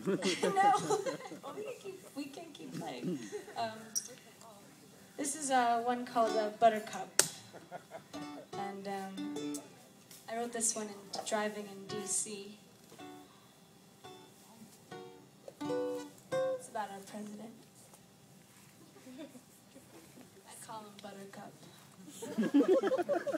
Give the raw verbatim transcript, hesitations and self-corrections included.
No, well, we can keep we can keep playing. Um, this is uh, one called uh, Buttercup, and um, I wrote this one in driving in D C It's about our president. I call him Buttercup.